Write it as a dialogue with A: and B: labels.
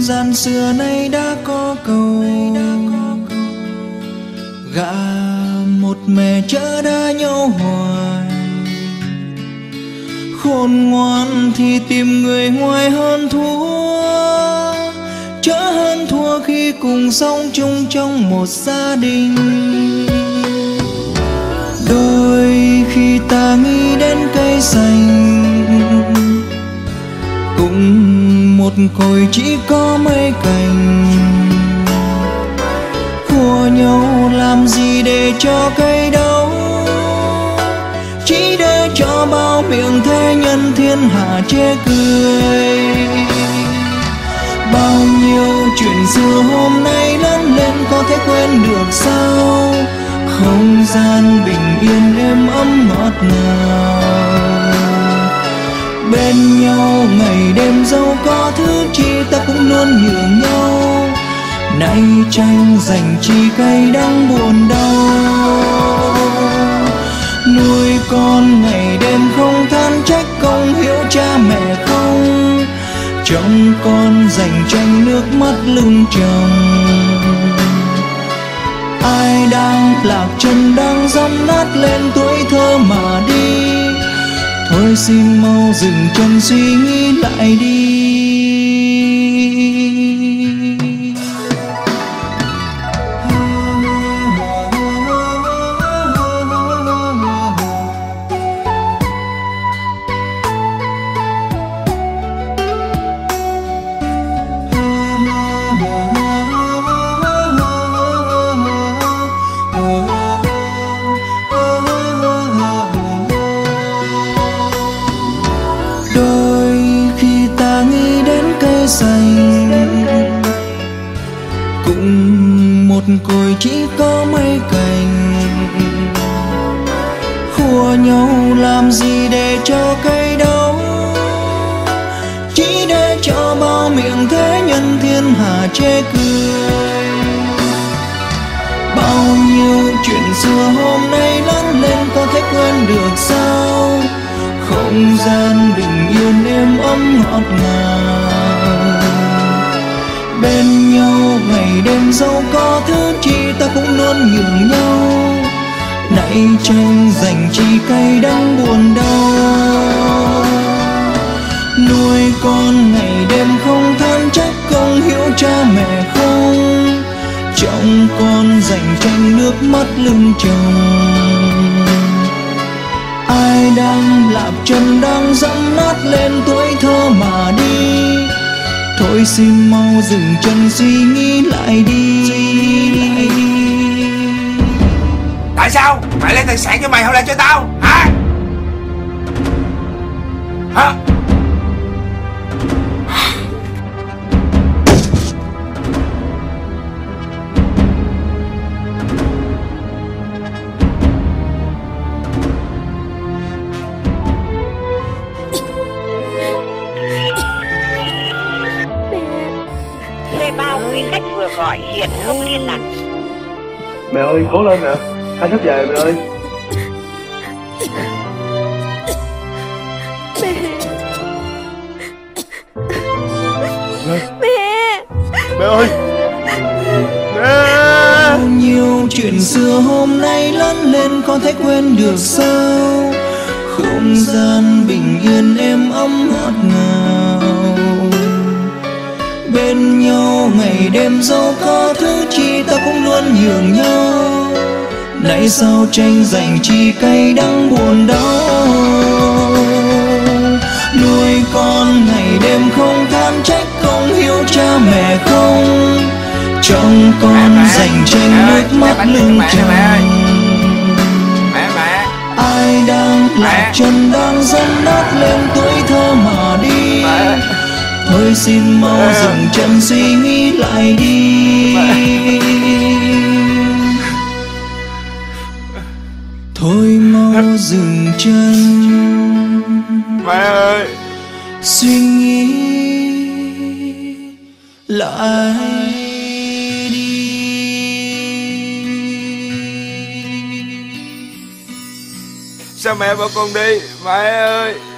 A: gian xưa nay đã có câu gà một mẹ chở đá nhau hoài. Khôn ngoan thì tìm người ngoài hơn thua, chớ hơn thua khi cùng sống chung trong một gia đình. Đôi khi ta nghĩ đến cây xanh, cũng một cội chỉ có mấy cành. Khua nhau làm gì để cho cây đau, chỉ để cho bao miệng thế nhân thiên hạ chê cười. Bao nhiêu chuyện xưa hôm nay lớn lên có thể quên được sao? Không gian bình yên êm ấm ngọt ngào, bên nhau ngày đêm dẫu có thứ chi ta cũng luôn nhường nhau. Nay tranh giành chi cay đắng buồn đau, nuôi con ngày đêm không than trách công hiếu cha mẹ không. Trong con giành tranh nước mắt lưng chồng, ai đang lạc chân đang dẫm nát lên tuổi thơ mà đi. Thôi xin mau dừng chân suy nghĩ lại đi. Xanh cũng một cội chỉ có mấy cành. Khua nhau làm gì để cho cây đau, chỉ để cho bao miệng thế nhân thiên hạ chê cười. Bao nhiêu chuyện xưa hôm nay lớn lên có thể quên được sao? Không gian bình yên êm ấm ngọt ngào, bên nhau ngày đêm dẫu có thứ chi ta cũng luôn nhường nhau. Nãy tranh giành chi cay đắng buồn đau, nuôi con ngày đêm không than trách công hiếu cha mẹ không. Trong con giành tranh nước mắt lưng chồng, ai đang lạc chân đang dẫm nát lên tuổi thơ mà đi. Thôi xin mau dừng chân suy nghĩ lại đi.
B: Tại sao mày lấy tài sản cho mày không lại cho tao hả? Hả?
C: Gọi hiện không liên lạc.
D: Mẹ ơi cố lên nè, anh sắp về mẹ ơi.
C: Mẹ
D: mẹ ơi mẹ.
A: Bao nhiêu chuyện xưa hôm nay lớn lên có thể quên được sao? Không gian bình yên êm ấm ngọt ngào, bên nhau ngày đêm dẫu có thứ chi ta cũng luôn nhường nhau. Nãy sao tranh giành chi cay đắng buồn đau, nuôi con ngày đêm không than trách công hiếu cha mẹ không. Trong con giành tranh nước mắt lưng chồng, ai đang lạc chân đang dẫm nát lên tuổi thơ mà đi. Thôi xin mau dừng chân suy nghĩ lại đi. Thôi mau dừng chân
B: mẹ ơi,
A: suy nghĩ lại đi.
B: Sao mẹ bỏ con đi mẹ ơi?